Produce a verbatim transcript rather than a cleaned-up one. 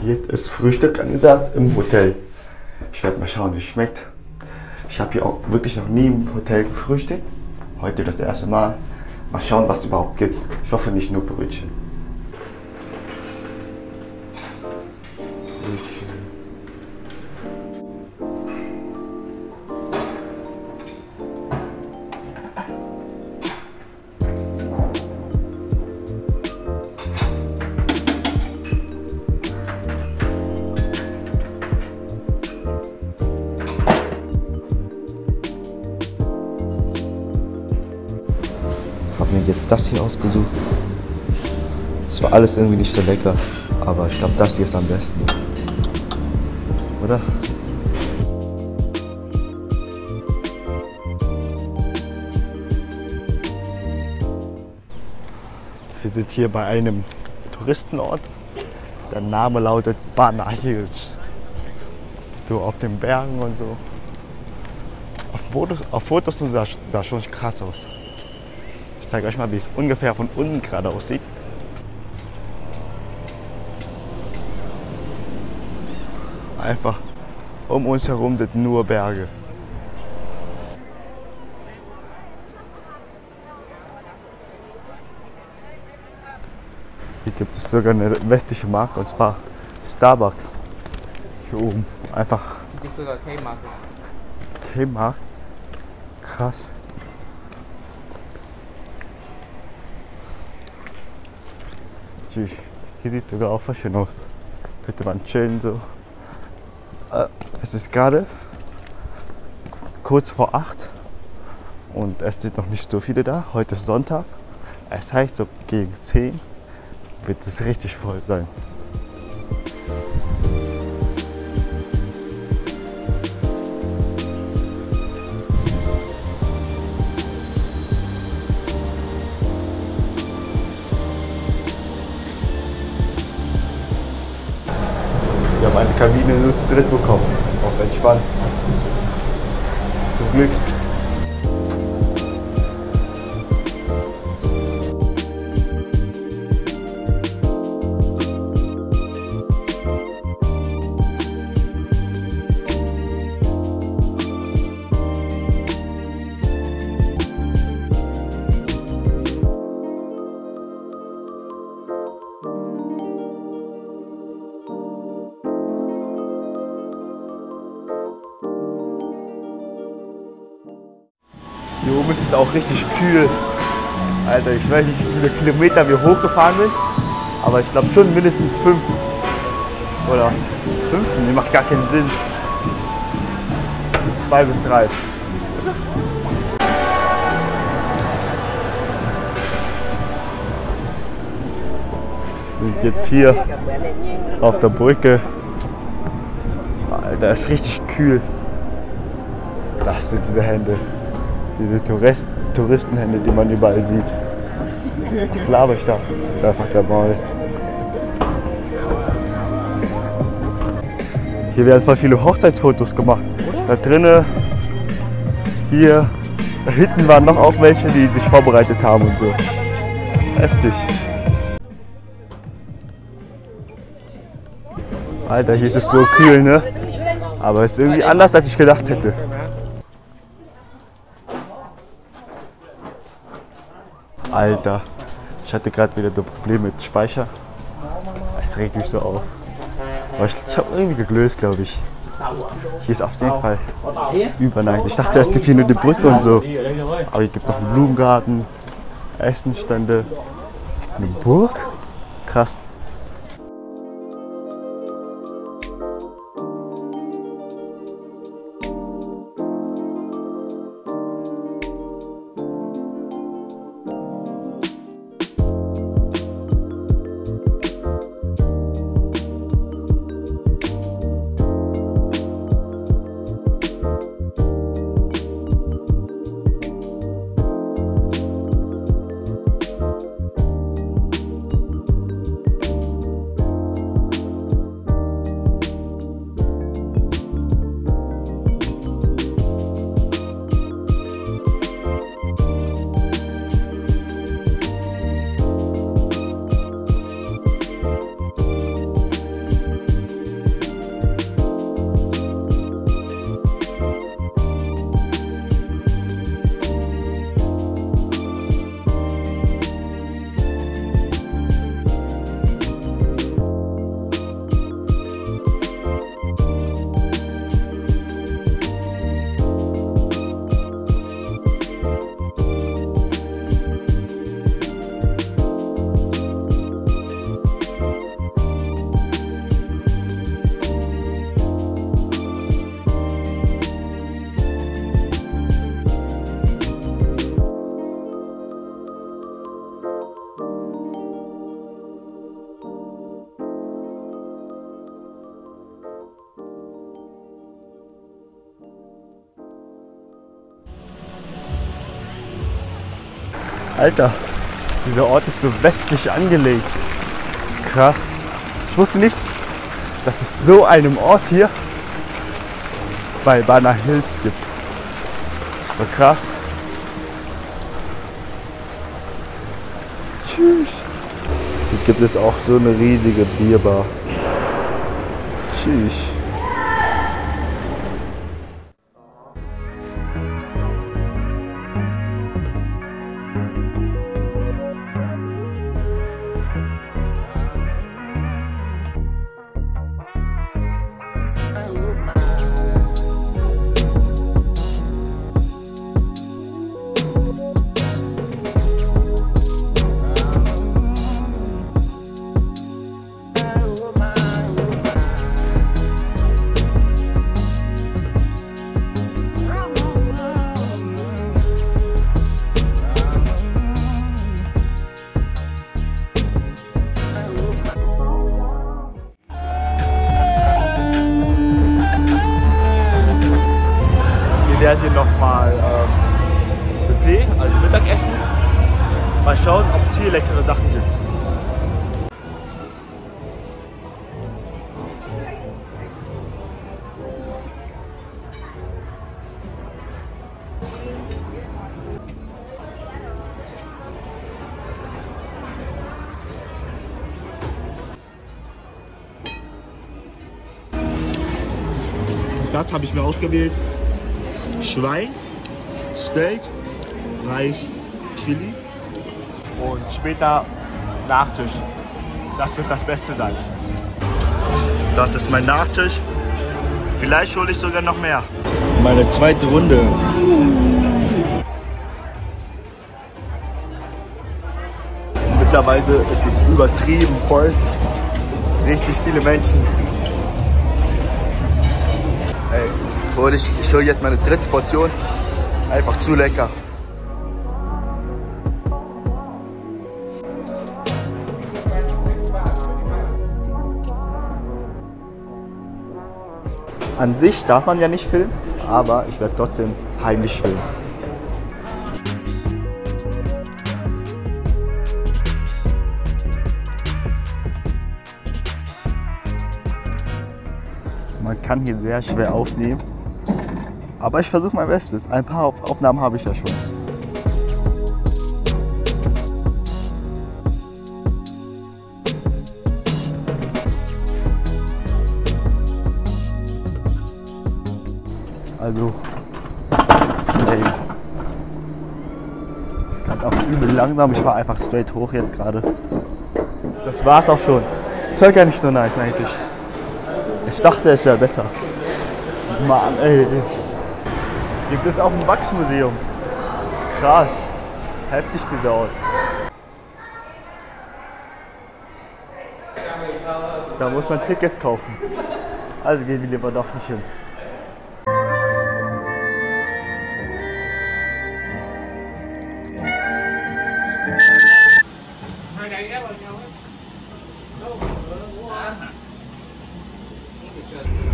Jetzt ist Frühstück angesagt im Hotel. Ich werde mal schauen, wie es schmeckt. Ich habe hier auch wirklich noch nie im Hotel gefrühstückt. Heute das erste Mal. Mal schauen, was es überhaupt gibt. Ich hoffe nicht nur Brötchen. Brötchen. Mir jetzt das hier ausgesucht. Es war alles irgendwie nicht so lecker, aber ich glaube, das hier ist am besten. Oder? Wir sind hier bei einem Touristenort. Der Name lautet Bana Hills. So auf den Bergen und so. Auf Fotos, auf Fotos sah das sah schon krass aus. Ich zeige euch mal, wie es ungefähr von unten gerade aussieht. Einfach um uns herum sind nur Berge. Hier gibt es sogar eine westliche Marke, und zwar Starbucks. Hier oben. Einfach. Es gibt sogar K-Markt. K-Markt? Krass. Hier sieht sogar auch was schön aus. Könnte man chillen so. Es ist gerade kurz vor acht und es sind noch nicht so viele da. Heute ist Sonntag. Es heißt, so gegen zehn wird es richtig voll sein. Wir haben eine Kabine nur zu dritt bekommen. Auf entspannt. Zum Glück. Hier oben ist es auch richtig kühl. Alter, ich weiß nicht, wie viele Kilometer wir hochgefahren sind, aber ich glaube schon mindestens fünf. Oder fünf? Nee, macht gar keinen Sinn. Zwei bis drei. Wir sind jetzt hier auf der Brücke. Alter, ist richtig kühl. Das sind diese Hände. Diese Tourist Touristenhände, die man überall sieht. Was laber ich da? Das ist einfach der Maul. Hier werden voll viele Hochzeitsfotos gemacht. Da drinnen, hier, da hinten waren noch auch welche, die sich vorbereitet haben und so. Heftig. Alter, hier ist es so kühl, ne? Aber es ist irgendwie anders, als ich gedacht hätte. Alter, ich hatte gerade wieder das Problem mit Speicher. Es regt mich so auf. Aber ich, ich habe irgendwie gelöst, glaube ich. Hier ist auf jeden Fall übernice. Ich dachte, es gibt hier nur die Brücke und so. Aber hier gibt es noch einen Blumengarten, Essenstände, eine Burg. Krass. Alter, dieser Ort ist so westlich angelegt. Krass. Ich wusste nicht, dass es so einen Ort hier bei Banner Hills gibt. Das war krass. Tschüss. Hier gibt es auch so eine riesige Bierbar. Tschüss. Wir werden hier nochmal ähm, Buffet, also Mittagessen. Mal schauen, ob es hier leckere Sachen gibt. Das habe ich mir ausgewählt. Schwein, Steak, Reis, Chili und später Nachtisch. Das wird das Beste sein. Das ist mein Nachtisch. Vielleicht hole ich sogar noch mehr. Meine zweite Runde. Mittlerweile ist es übertrieben voll. Richtig viele Menschen. Ey. Ich, ich hole jetzt meine dritte Portion. Einfach zu lecker. An sich darf man ja nicht filmen, aber ich werde trotzdem heimlich filmen. Man kann hier sehr schwer aufnehmen. Aber ich versuche mein Bestes. Ein paar Aufnahmen habe ich ja schon. Also, das ist mir eben. Ich kann auch übel langsam. Ich fahre einfach straight hoch jetzt gerade. Das war's auch schon. Das war gar nicht so nice eigentlich. Ich dachte, es wäre besser. Mann, ey. Gibt es auch ein Wachsmuseum. Krass. Heftig dieser Ort. Da muss man ein Ticket kaufen. Also gehen wir lieber doch nicht hin. Good.